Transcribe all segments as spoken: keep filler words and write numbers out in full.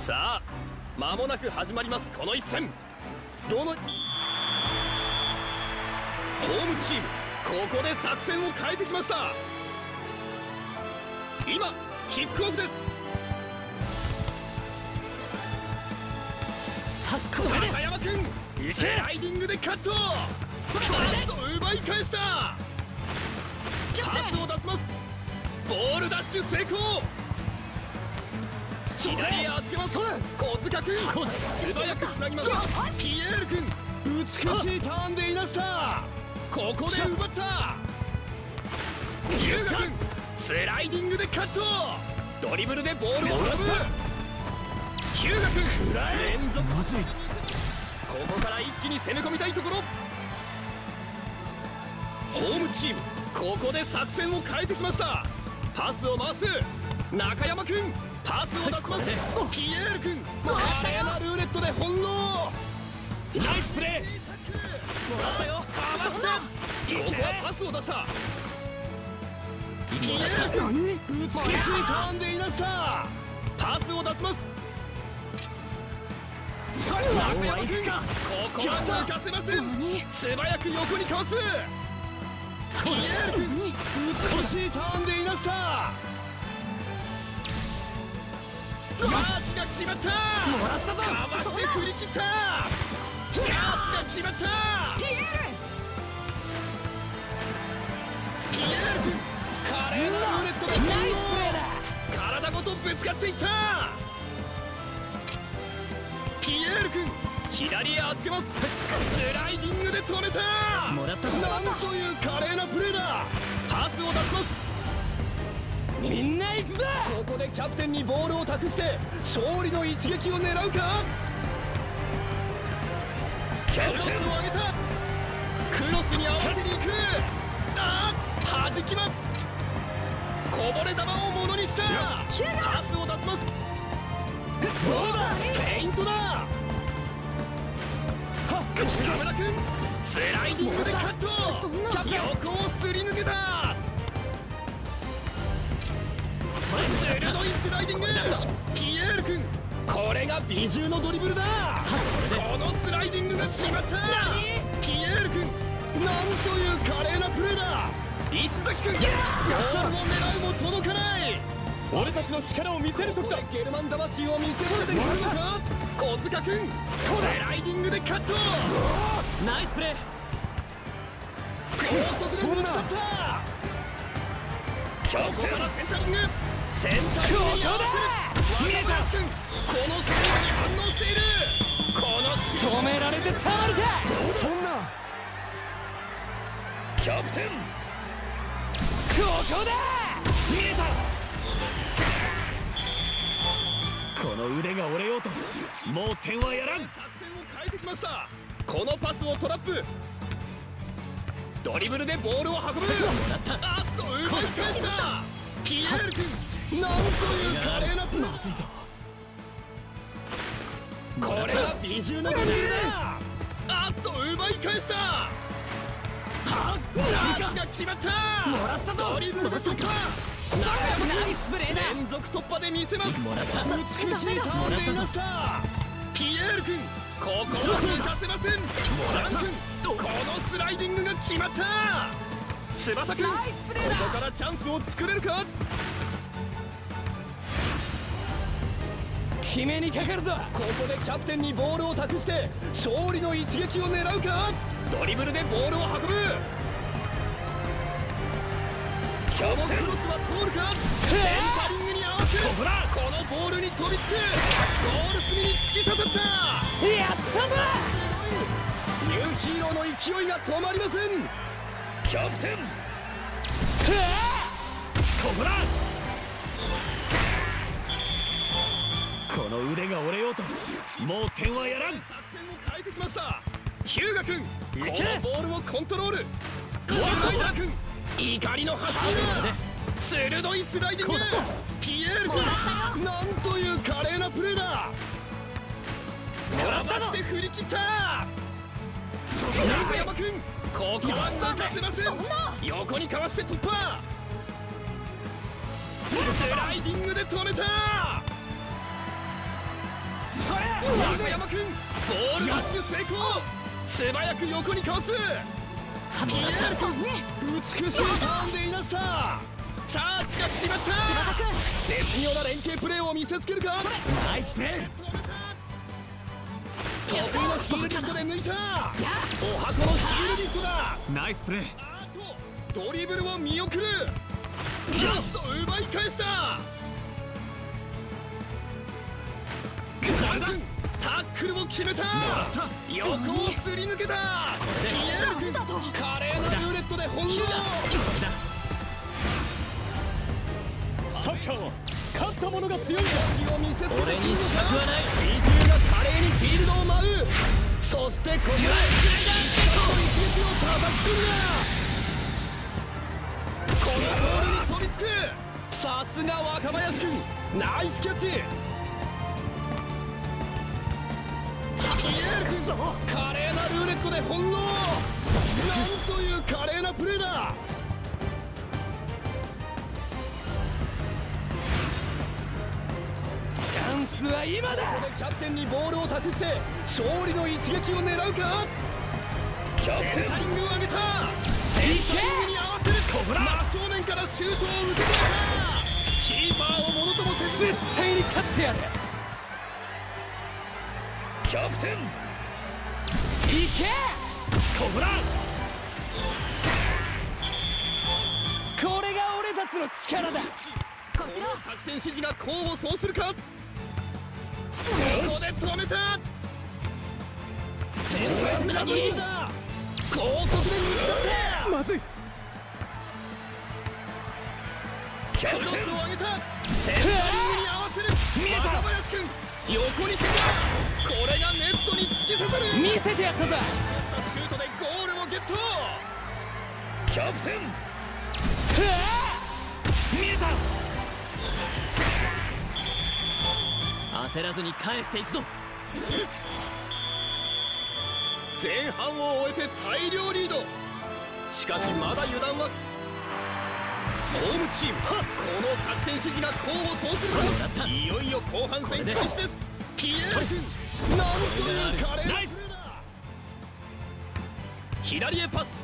さあ間もなく始まりますこの一戦。どのホームチームここで作戦を変えてきました。今キックオフです。中山君スライディングでカット。パッと奪い返した。パスを出します。ボールダッシュ成功。左へ預けます。小塚君素早くつなぎます。ピエール君美しいターンでいなした。ここで奪った。日向君スライディングでカット。ドリブルでボールを運ぶ。日向君連続。まずい。ここから一気に攻め込みたいところ。ホームチームここで作戦を変えてきました。パスを回す。中山君パスを出します。ピエール君華麗なルーレットで翻弄。ナイスプレー。もらったよ。かわしてここはパスを出した。ピエール君美しいターンでいなした。パスを出します。中山君ここは抜かせません。素早く横にかわす。ピエール君美しいターンでいなした。チャージが決まった。もらったぞ。かわして振り切った。チャージが決まった。ピエールピエール君華麗なルーレットでナイスプレーだ。体ごとぶつかっていった。ピエール君左へ預けます。スライディングで止めた。もらったぞ。なんという華麗なプレーだ。パスを出します。みんな行くぞ。ここでキャプテンにボールを託して勝利の一撃を狙うか。キャプテンを上げた。クロスに合わせに行く。ああ弾きます。こぼれ球をものにした。パスを出します。どうだフェイントだ。北村君スライディングでカット。横をすり抜けた。鋭いスライディング。ピエール君これが美獣のドリブルだ。このスライディングが決まった。ピエール君なんという華麗なプレーだ。石崎君ゴールを狙うも届かない。俺たちの力を見せる時だ。ゲルマン魂を見せつけてくるのか。小塚君スライディングでカット。ナイスプレー。高速で抜き去った。ここからセンタリング。センタリングに合わせる。若林君このスピードに反応している。この止められてたまるか。そんなキャプテンここだ。見えた。この腕が折れようともう点はやらん。作戦を変えてきました。このパスをトラップ。ドリブルでボールを運ぶ。あっと奪い返した。ピエール君なんという華麗なプレー。まずいぞ。これが美獣のドリブルだ。あっと奪い返した。ジャージが決まった。もらったぞ。ドリブルで突破。中山君連続突破で見せます。美しいターンでいなした。ピエール君ここは抜かせません。ジャン君このスライディングが決まった。翼君ここからチャンスを作れるか。決めにかかるぞ。ここでキャプテンにボールを託して勝利の一撃を狙うか。ドリブルでボールを運ぶ。このクロスは通るか。センタリングに合わせる。このボールに飛びつく。ゴール隅に突き刺さった。やったぞ。ニューヒーローの勢いが止まりません。キャプテンここだ。この腕が折れようともう点はやらん。作戦を変えてきました。日向君このボールをコントロール。若林君怒りの発信だ。鋭いスライディング。ピエール君なんという華麗なプレーだ。かわして振り切った。中山君ここは抜かせません。横にかわして突破。スライディングで止めた。 中山君ボールダッシュ成功。素早く横にかわす。ピエール君美しいターンでいなした。チャージが決まった。絶妙な連携プレーを見せつけるか。 ナイスプレー。 得意のヒールリフトで抜いた。お箱のヒールリフトだ。 ナイスプレー。 あとドリブルを見送る。やっと奪い返した。ジャン君タックルを決めた。横をすり抜けた。ピエール君華麗なルーレットで翻弄。サッカーは勝った者が強い。俺に資格はない。ビージューが華麗にフィールドを舞う。そしてここで一撃を叩き込んだ。このボールに飛びつく。さすが若林君ナイスキャッチ。ピエール君華麗なルーレットで翻弄。なんという華麗なプレーだ。 チャンスは今だ。 ここでキャプテンにボールを託して勝利の一撃を狙うか。センタリングを上げた。センタリングに合わせる。真正面からシュートを受け取った。キーパーをものともせず絶対に勝ってやる。 キャプテンいけコブラ。これが俺たちの力だ。 こちら作戦指示が功を奏するか。ここで止めた。天才的なドリブルだ。高速で抜き取った。 まずい。 クロスを上げた。センタリングに合わせる。 見えた。 若林君横に飛んだ。これがネットに突き刺さる。 見せてやったぞ。 シュートでゴールをゲット。キャプテン見えた。焦らずに返していくぞ。 前半を終えて大量リード。しかしまだ油断は。ホームチームこの作戦指示が功を奏するか。いよいよ後半戦開始です。ピエール君なんという華麗なプレーだ。左へパス。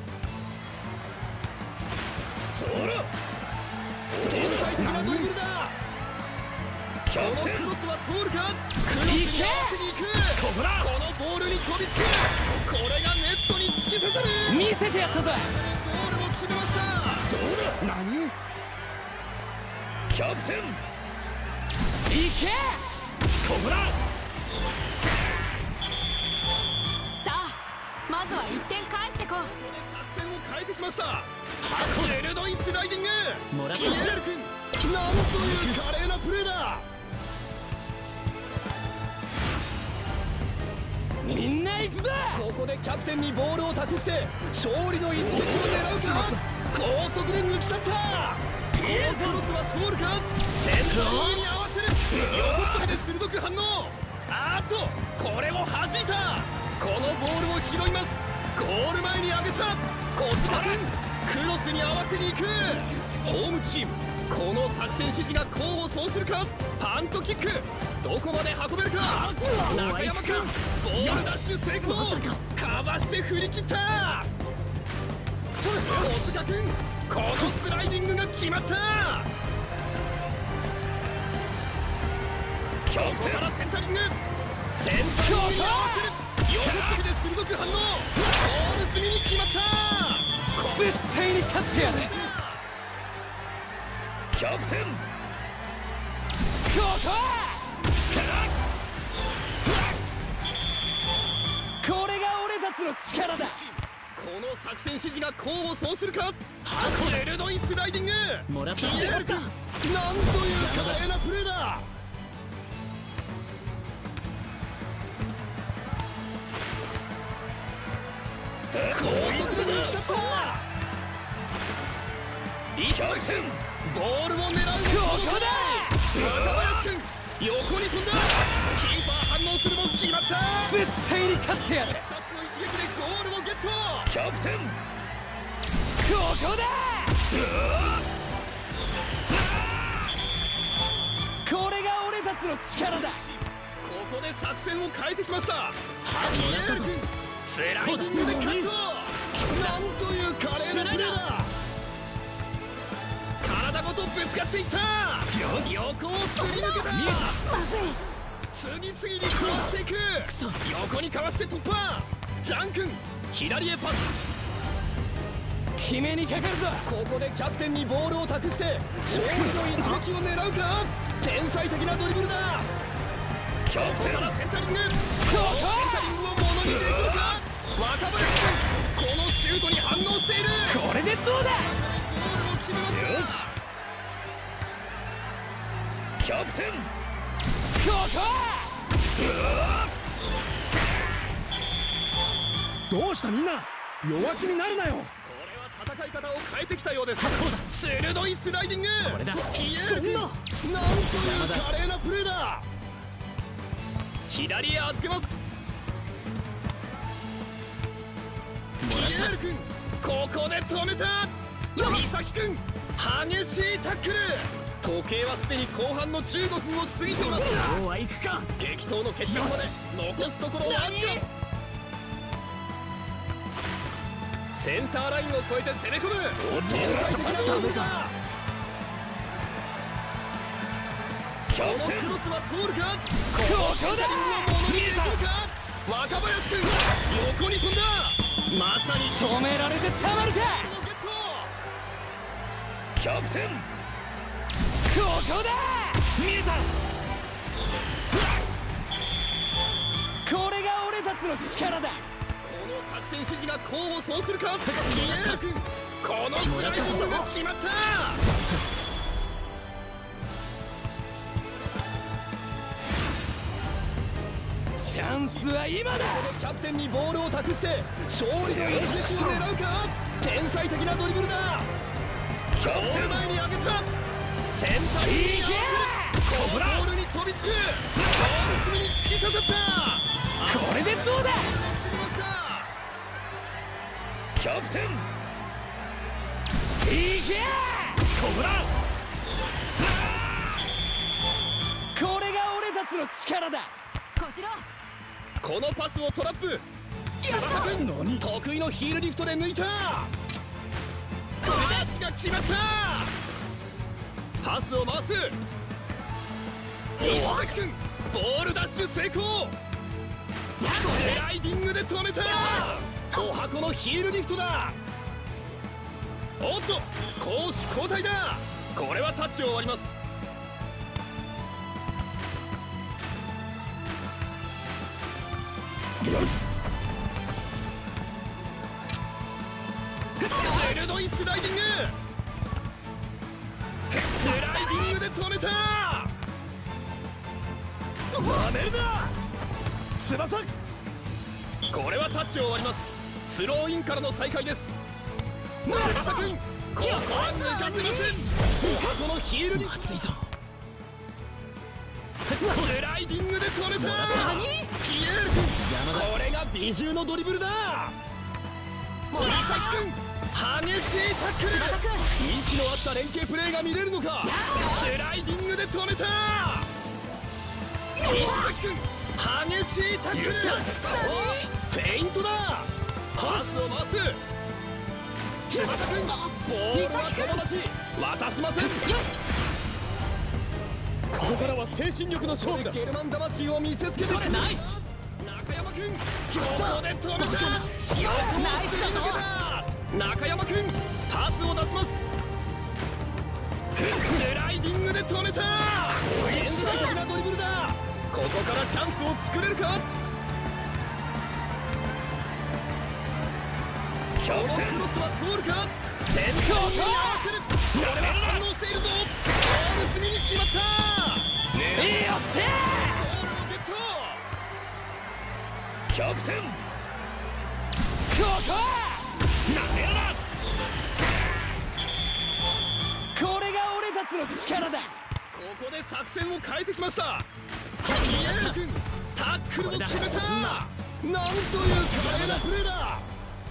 そら天才的なドリブルだ。このクロスは通るか。クロスに合わせに行く。このボールに飛びつく。これがネットに突き刺さる。 見せてやったぞ。 ゴールを決めました。どうだ。何キャプテンいけコブラ。 さあまずはいってん返してこう。 作戦を変えてきました。鋭いスライディング。 もらった。 ピエール君なんという華麗なプレーだ。 みんな行くぞ。 ここでキャプテンにボールを託して勝利の一撃を狙うか。高速で抜き去った。ピエールクロスは通るか。センタリングに合わせる。横っ飛びで鋭く反応。あーっとこれを弾いた。このボールを拾います。ゴール前に上げた。小島君クロスに合わせに行く。ホームチームこの作戦指示が功を奏するか。パントキックどこまで運べるか。中山君ボールダッシュ成功。かわして振り切った。小塚君このスライディングが決まった。ここからセンタリング。センタリングに合わせる。横っ飛びで鋭く反応。ゴール済みに決まった。 絶対に勝ってやる。 キャプテンこここれが俺たちの力だ。 この作戦指示が功を奏するか。鋭いスライディング。 もらった。 ピエール君なんという華麗なプレーだ。高速で抜き去った。キャプテンボールを狙う。ここだ。若林君横に飛んだ。キーパー反応するも決まった。 絶対に勝ってやる。 一撃でゴールをゲット。キャプテンここだ。これが俺たちの力だ。 ここで作戦を変えてきました。ピエール君スライディングでカット。なんという華麗なプレーだ。体ごとぶつかっていった。横をすり抜けた。次々にかわしていく。横にかわして突破。ジャン君左へパス。 決めにかかるぞ。 ここでキャプテンにボールを託して勝利の一撃を狙うか。天才的なドリブルだ。キャプテンからセンタリング。このセンタリングをものにできるか。若林君このシュートに反応している。 これでどうだ。 ゴールを決めました。よしキャプテンここどうしたみんな、弱気になるなよ。 これは戦い方を変えてきたようです。鋭いスライディング。 これだ。 ピエール君なんという華麗なプレーだ。左へ預けます。ピエール君ここで止めた。美咲君激しいタックル。時計はすでに後半のじゅうごふんを過ぎています。 そうはいくか。 激闘の決着まで残すところわずか。センターラインを越えて攻め込む天才的なドリブルだ。このクロスは通るか。ここだ。見えたか。若林君横に飛んだ。まさに止められてたまるか。 キャプテンここだ。見えた。これが俺たちの力だ。 この作戦指示が功を奏するか。ピエール君このスライディングが決まった。 チャンスは今だ。 ここでキャプテンにボールを託して勝利の一撃を狙うか。天才的なドリブルだ。キャプテン前に上げた。センターに行け。ゴールに飛びつく。ゴール隅に突き刺さった。 これでどうだ。 キャプテンいけ。コブラ。これが俺たちの力だ。 こちらこのパスをトラップ。翼君得意のヒールリフトで抜いた。パスが決まった。パスを回す。石崎君ボールダッシュ成功。スライディングで止めた。お箱のヒールリフトだ。おっと攻守交代だ。これはタッチを終わります。よし鋭いスライディング。スライディングで止めた。なめるな翼。これはタッチを終わります。スローインからの再開です。翼君ここは抜かせません。お箱のヒールに熱いぞ。 スライディングで止めた。ピエール君これが美獣のドリブルだ。森崎君激しいタックル。息の合った連携プレーが見れるのか。スライディングで止めた。石崎君激しいタックル。フェイントだ。パスを回す。翼君ボールは友達渡しません。よしここからは精神力の勝負だ。ゲルマン魂を見せつけてくる。ナイス。中山君ここで止めた。横をすり抜けた。中山君パスを出します。スライディングで止めた。天才的なドリブルだ。ここからチャンスを作れるか。このクロスは通るか。先頭に合わせる。これは反応しているぞ。ゴール隅に決まった。 よっしゃー。 ゴールをゲット。キャプテンここなめやな。 これが俺たちの力だ。 ここで作戦を変えてきました。ピエール君タックルを決めた。なんという華麗なプレーだ。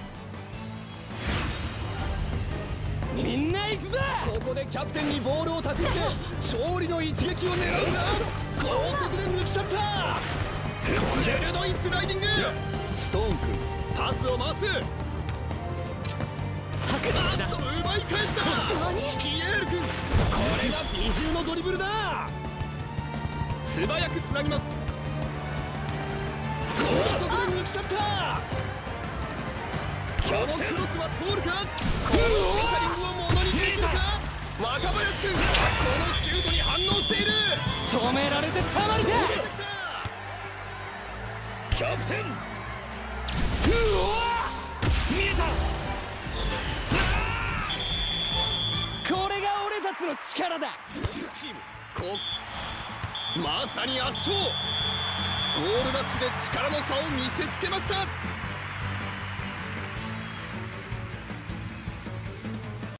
みんな行くぞ。 ここでキャプテンにボールを託して勝利の一撃を狙うが高速で抜き去った。 鋭いスライディング。ストーン君パスを回す。あっと奪い返した。ピエール君、これが美獣のドリブルだ。素早くつなぎます。高速で抜き去った。このクロスは通るか。このセンタリングをものにできるか。若林君、このシュートに反応している。 止められてたまるか。 キャプテン、 うわ見えた。これが俺たちの力だ。 チームこまさに圧勝。ゴールラッシュで力の差を見せつけました。